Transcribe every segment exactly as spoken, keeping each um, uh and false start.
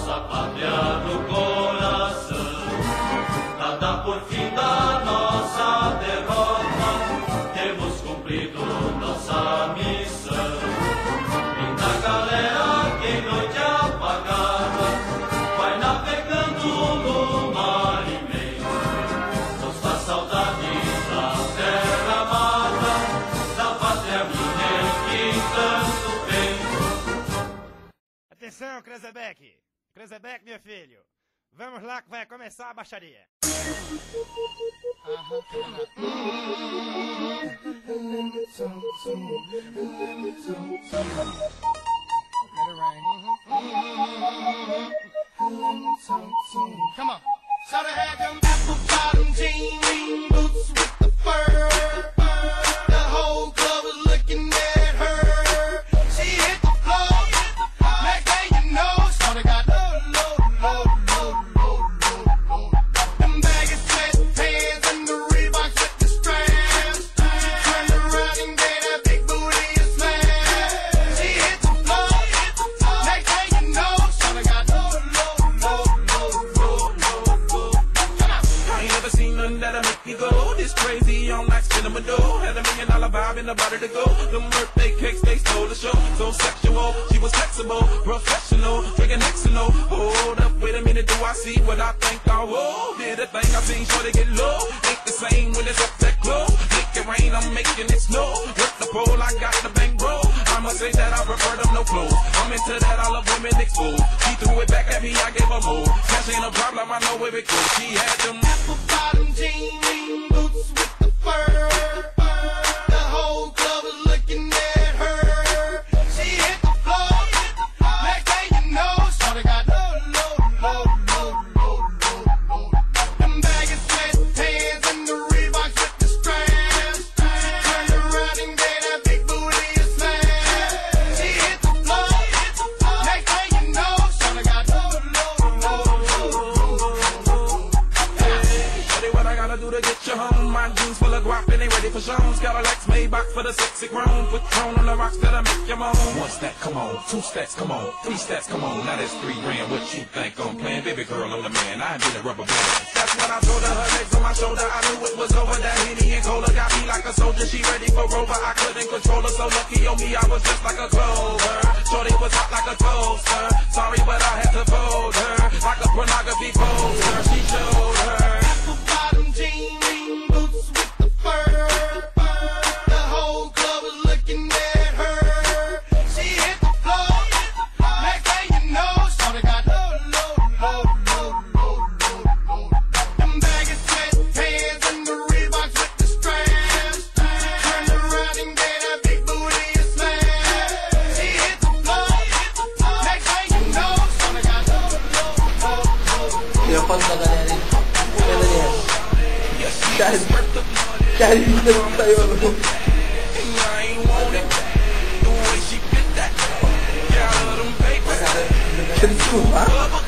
nossa pátria no coração. Nada por fim da nossa derrota, temos cumprido nossa missão. Linda galera que em noite apagada vai navegando no mar imenso. Nos faz saudade da terra amada, da pátria minha que tanto penso. Atenção, Krezebeck! Krezebeck, meu filho! Vamos lá que vai começar a baixaria! Come on. Shoulda had them apple bottom jean boots with the fur. The whole club was looking at her. She hit the floor. Next thing you know, shoulda got low, low, low, low, low, low, low. Them baggy sweatpants and the Reeboks with the straps. She turned around and gave that big booty a smash. She hit the floor. Next thing you know, shoulda got low, low, low, low, low, low, low. I ain't never seen nothing that'll make me go this crazy on like cinema dough. Had a million dollar vibe in the body to go. Them birthday cakes, they stole the show. So sexual, she was flexible, professional, drinking Xano. Hold up, wait a minute, do I see what I think I will? Did a thing I seen, sure to get low. Ain't the same when it's up that close. Make it rain, I'm making it snow. Work the pole, I got the bankroll. I must say that I prefer them no clothes. I'm into that, I love women exposed. She threw it back at me, I gave her more. Cash ain't a problem, I know where it goes. She had them apple bottom jean boots with the fur. The whole club was looking at her. She hit the floor. Next thing you know, shorty got low, low, low, low, low, low, low. Them baggy sweatpants and the Reeboks with the straps. She turned around and gave that big booty a smash. She hit the floor. Next thing you know, shorty got low, low, low, low, low, low. Shorty, what I gotta do to get you home? My jeans full of guap and they ready for shows. Got a Lex Maybach for the sexy grown. Put tone on the rocks that'll make you moan. One stack, come on. Two stacks, come on. Three stacks, come on. Now that's three grand. What you think I'm playing? Baby girl, I'm the man. I did a rubber band. That's what I told her. Her legs on my shoulder. I knew it was over. That Henny and Cola got me like a soldier. She ready for Rover. I couldn't control her. So lucky on me, I was just like a clover. Shorty was hot like a toaster. Sorry, but I had to fold her. Like a pornography poster. She showed her. Apple bottom jean boots with the fur. The whole club was looking at her. She hit the floor. Next thing you know, shorty got low, low, low, low, low, low, low. Them baggy sweatpants and the Reeboks with the straps. Turned around and gave that big booty a smash. She hit the floor. Next thing you know, shorty got low, low, low, low, low. Eu falo da galera aí. Galerinha. Cara, cara, ele não saiu. Quer desculpar?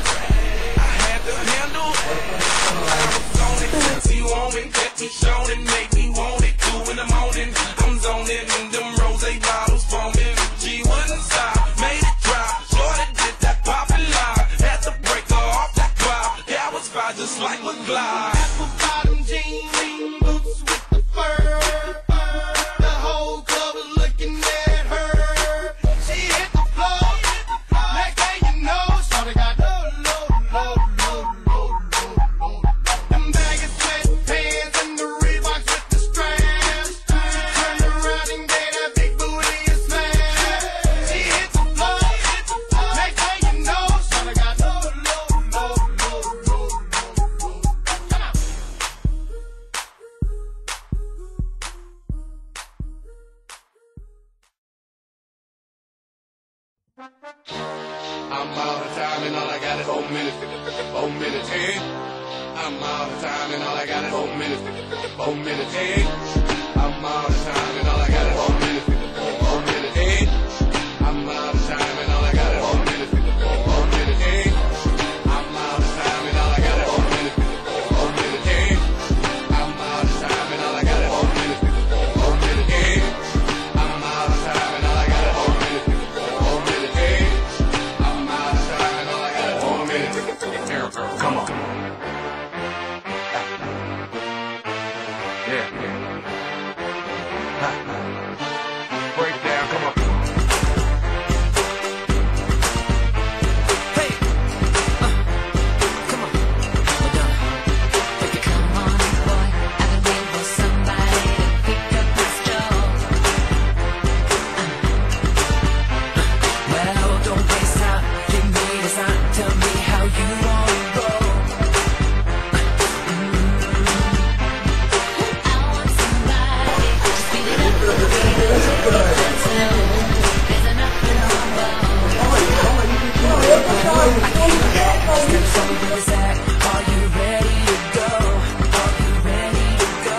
Just like a glide. Apple bottom jean boots with the fur. The whole club was looking at her. She hit the floor. Next thing you know, shorty got low, low, low, low, low, low, low. Them baggy sweatpants and the Reeboks with the straps. Turned around and gave that big booty a smash. She hit the floor. Next thing you know, shorty got low, low, low, low, low. I'm out of time and all I got is four minutes. Four minutes, eh? I'm out of time and all I got is four minutes. Four minutes, eh? I'm out of time and all I got is four minutes. Four minutes, eh? I'm out of time and all I got is four minutes. Four minutes, eh? I'm out of time and all I got is four minutes. Four minutes, eh? I'm out of time and all I got is four minutes. Four minutes, eh? I'm out of time and all I got is four minutes. Four minutes, eh? I'm out of time and all I got is four minutes. minutes. Come on. Yeah, yeah. Break down, come on. Hey, uh, come on, Madonna. Take it. Come on, boy, I've been waiting for somebody to pick up this job. Uh, uh, well, don't waste time. Give me the sign. Tell me how you wanna roll. Uh, mm, I want somebody to speed it up a little bit. There's enough in the world. Are you ready to go? Are you ready to go?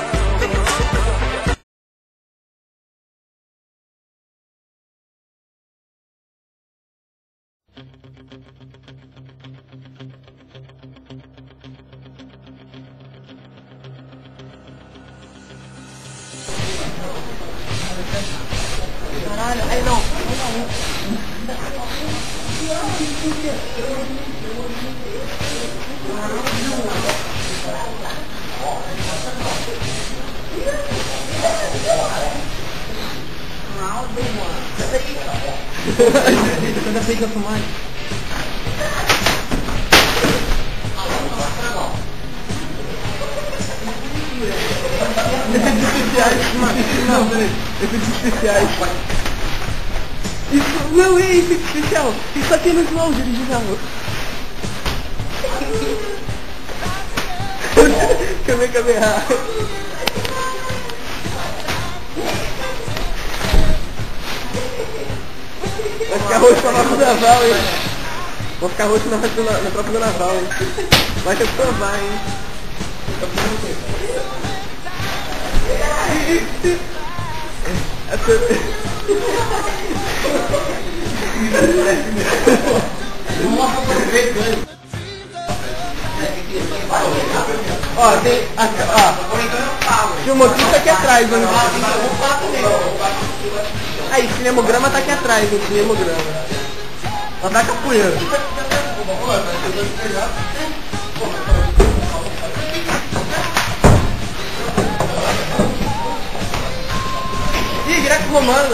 Caralho, aí não. Quando eu fico a fumar. Efeitos especiais, mano. Não, peraí. Efeitos especiais. Isso não é efeito especial. Isso aqui no slow original. Cadê, cadê? Vai ficar roxo na própria naval, hein? Vou ficar roxo na, na, na própria naval, hein? Vai ter que provar, hein? Ó, tem... Ó, filmoquista aqui atrás, hein? Aí, cinemograma tá aqui atrás, hein? Cinemograma. Ó, tá capoeira. Ih, greco-romano.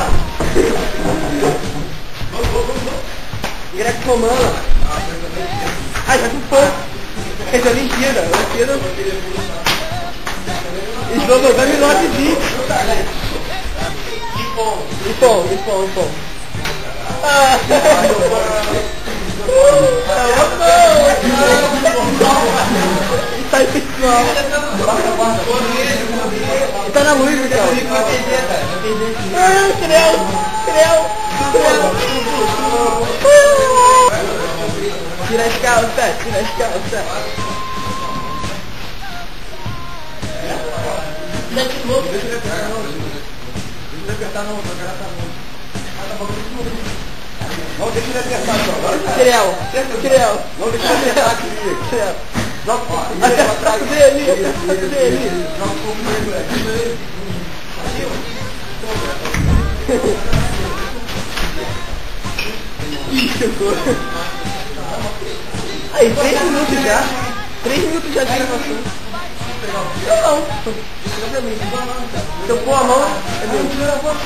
Greco-romano. Ai, tá com fogo. Essa é a Olimpíada. Olimpíada. Slobodan Milosevic. Ipom, Ipom, Ipom. Ah! Tá aí, pessoal. Tá na luz, então. Ah, creu, creu, creu. Tira as calças, tira as calças. Deixa de novo. Deixa ele apertar não. Deixa ele apertar não. Não, deixa ele apertar só. Creu, creu. Não, deixa ele apertar aqui. Creu. Aperta dele, aperta dele. Ih, chegou. Aí, três minutos já. Três minutos já de gravação. Não, não. Se eu pôr a mão, é meu.